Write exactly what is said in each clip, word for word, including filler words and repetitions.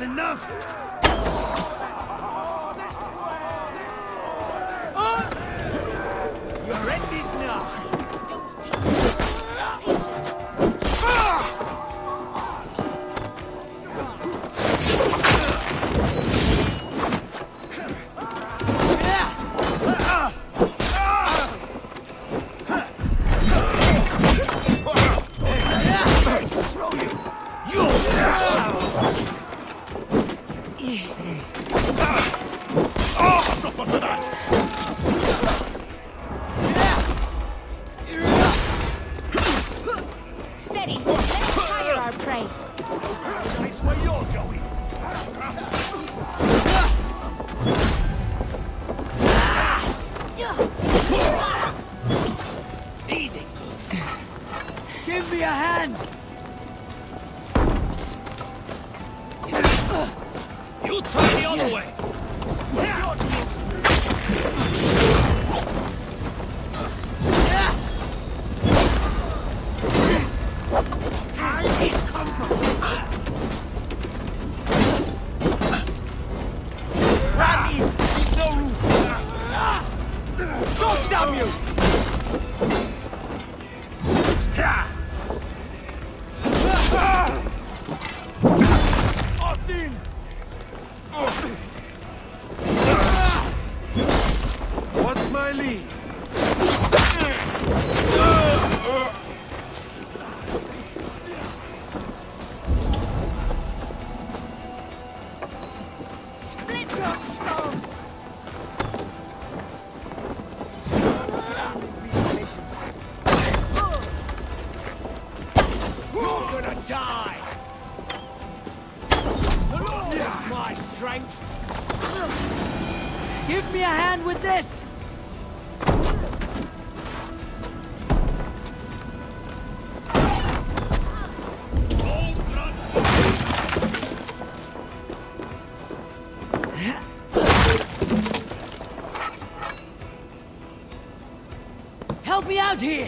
enough! You're in this now! Don't take patience. Steady. Let's tire our prey. It's where you're going! Easy! Give me a hand! You turn the other way! Rami! No room! Go, damn you! Austin! What's my lead? Split your skull. You're gonna die! This is my strength! Give me a hand with this! Help me out here!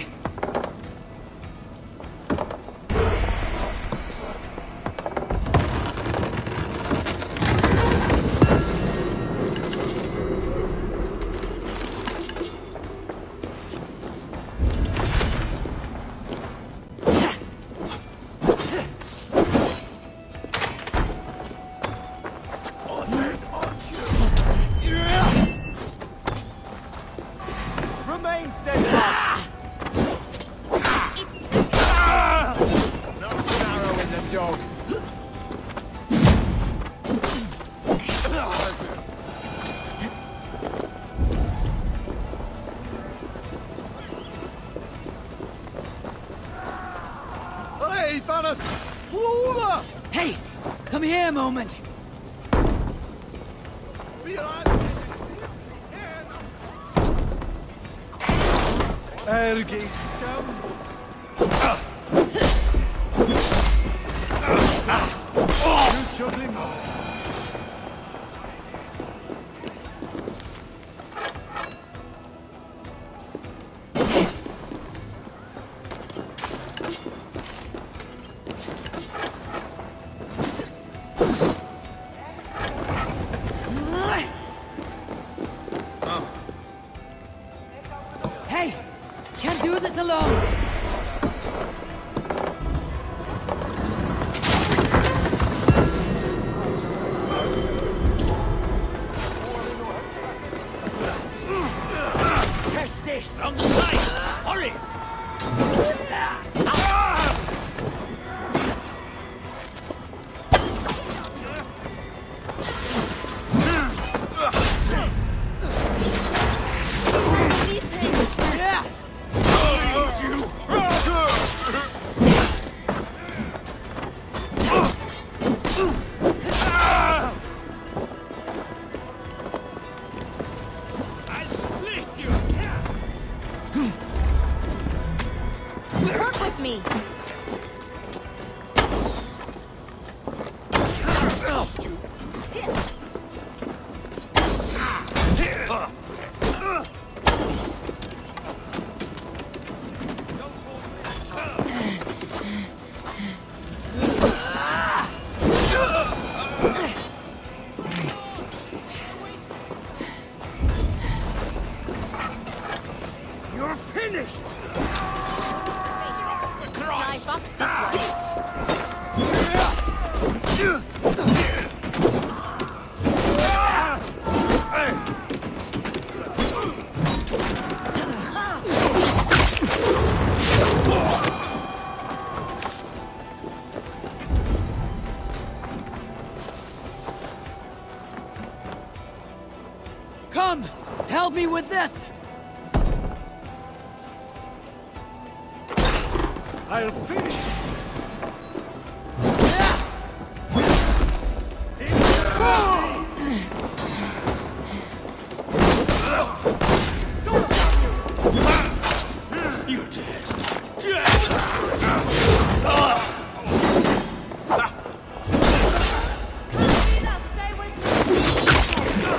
Remain steadfast! It's No arrow in the dog! Hey, Thanos! Whoa! Hey! Come here a moment! Ergis, come! You should him! Hey! Can't do this alone! Test this! On the side! Hurry! Yeah! I'll split you! work with me. Lost you! Come! Help me with this! I'll finish. You're dead. Now stay with me.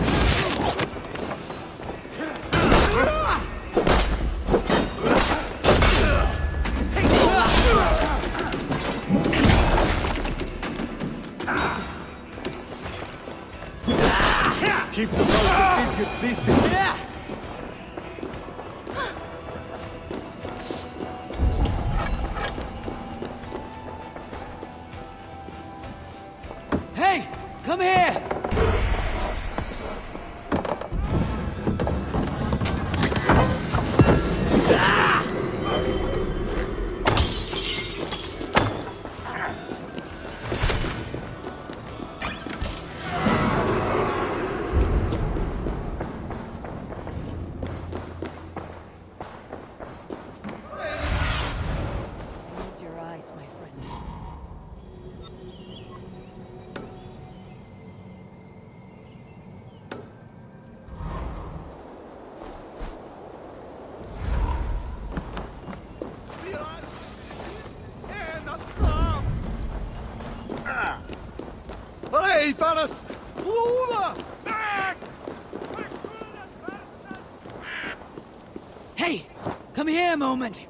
Keep the most idiot busy. Yeah! Hey! Come here! Hold your eyes, my friend. Hey, Paras! Lula! Hey! Come here a moment!